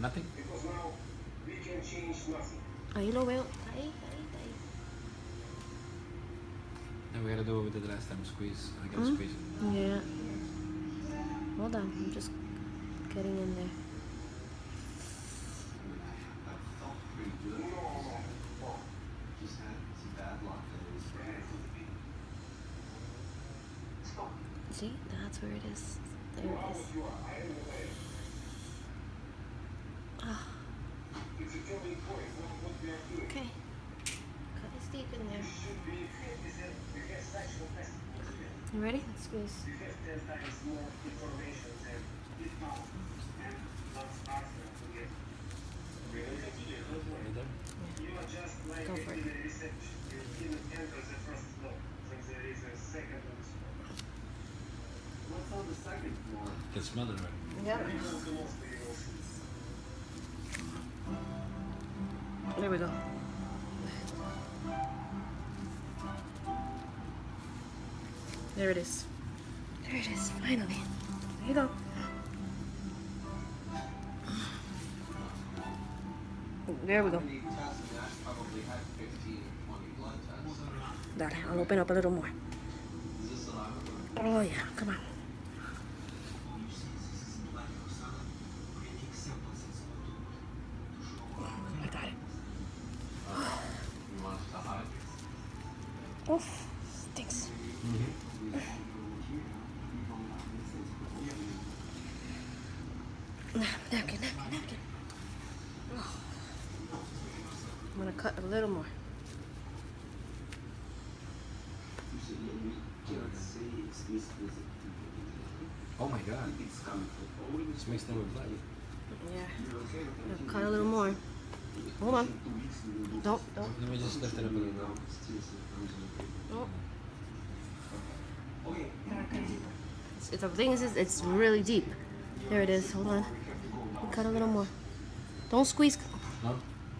Nothing? Ahí lo veo. Ahí. And we gotta do what we did last time, squeeze. I gotta squeeze it. Yeah. Hold on, I'm just getting in there. See, that's where it is. There it is. Ah. Okay. Cut is deep in there. You ready? Let's squeeze. Right there? Yeah. Go for it. You can smell it right. Yeah. There we go. There it is. There it is, finally. There you go. There we go. Dale, I'll open up a little more. Oh yeah, come on. I got it. Oh, stinks. Napkin. Oh. I'm gonna cut a little more. Oh my god. It's mixed in with blood. Yeah. I'll cut a little more. Hold on. Don't. Let me just lift it up a little bit. Oh. The thing is, it's really deep. There it is. Hold on. Cut a little more. Don't squeeze. No?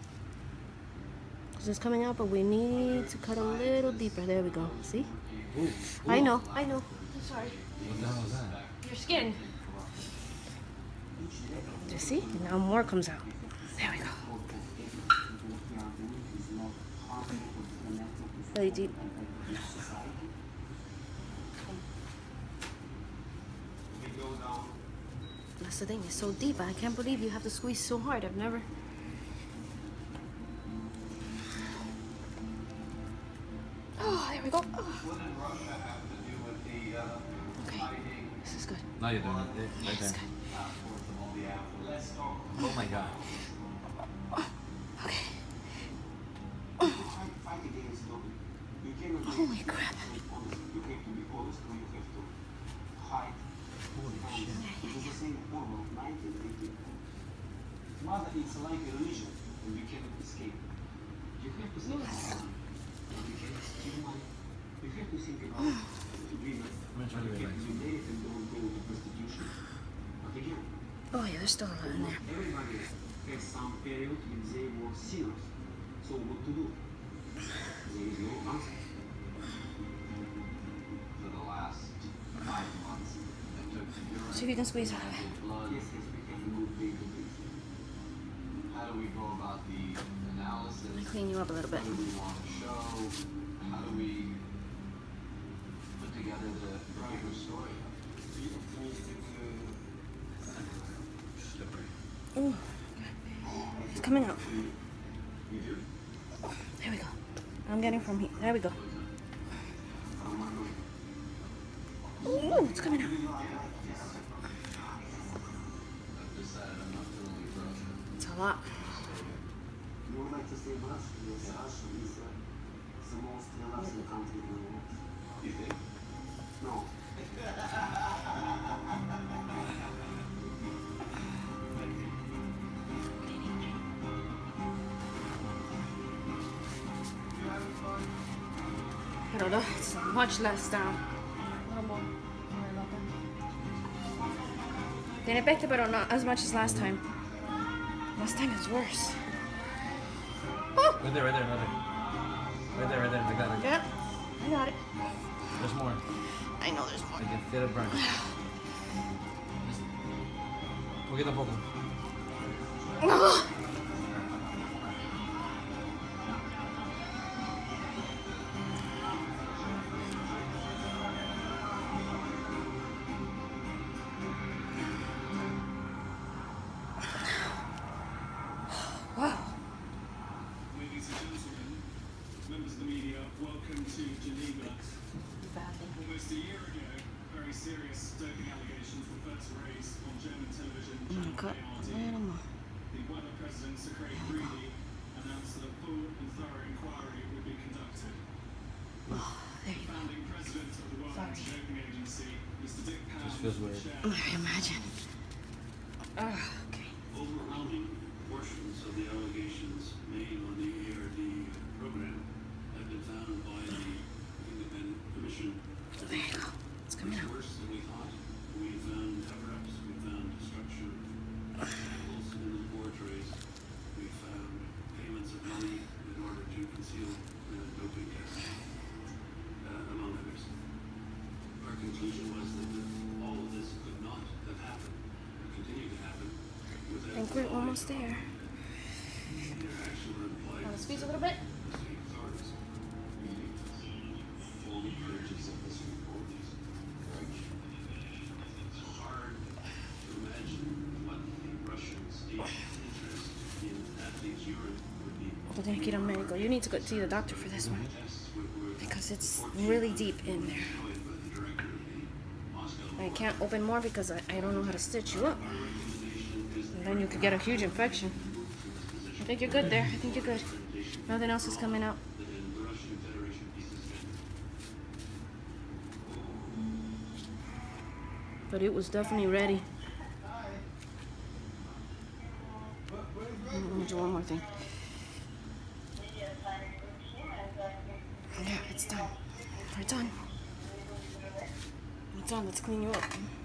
It's coming out, but we need to cut a little deeper. There we go. See? Ooh. I know. I'm sorry. What the hell is that? Your skin. You see? Now more comes out. There we go. Really deep. That's the thing, it's so deep. I can't believe you have to squeeze so hard. I've never... Oh, there we go. Oh. Okay, this is good. No, you're doing it. Right there. Oh my god. Okay. Holy crap. Holy shit. Mother is like a religion, and you cannot escape. You have to think about it. You cannot steal money. You have to think about agreement. You have to be married and don't go to prostitution. But again, Oh yeah, there's still a lot in there. everybody has some period when they were sinners. So what to do? There is no answer. For the last 5 months, I took to Europe. See if you can squeeze out of it. Yes, we have a good day to breathe. How do we go about the analysis? Clean you up a little bit. What do we want to show? How do we put together the bigger story? Ooh. It's coming out. There we go. I'm getting from here. There we go. Ooh, it's coming out. It's a lot. You would like to say Russia? Yes, Russia is the most relaxing country in the world. You think? No. Pero no, it's much less down. Tiene peste, pero not as much as last time. Last time is worse. Oh! Right there. I got it. Yeah, I got it. There's more. I know there's more. I can feel it burn. Poquito a poco. Wow. Ladies and gentlemen, members of the media, welcome to Geneva. Almost a year ago, very serious doping allegations were first raised on German television channel Cut ARD. a little more. The WELL president, Sir Craig Greeley, announced that a full and thorough inquiry would be conducted. There you go. Founding president of the World Anti-Doping Agency, Mr. Dick Pound, This feels weird. shared I imagine. Okay. Overwhelming portions of the allegations made on the ARD program have been found by the independent commission. There you go. It's coming It's out. worse than we thought. We found cover-ups, we found destruction of samples in the laboratories, we found payments of money in order to conceal doping tests, among others. Our conclusion was that all of this could not have happened, or continue to happen, I without think we're almost there. interaction or implied Want to squeeze a little bit? state authorities. Full purchase of this report is hard to imagine what the Russian state interest in athletes' urine would be. Tengo que ir al médico. You need to go see the doctor for this one. Tests were Because it's really deep in there. joined by the director of the Moscow. I can't open more because I don't know how to stitch you up. Our recommendation is And then you could get a huge infection. I think you're good there. I think you're good. Nothing else is coming out. that in the Russian Federation be suspended. But it was definitely ready. Let me do one more thing. Yeah, it's done. We're done. It's done. Let's clean you up.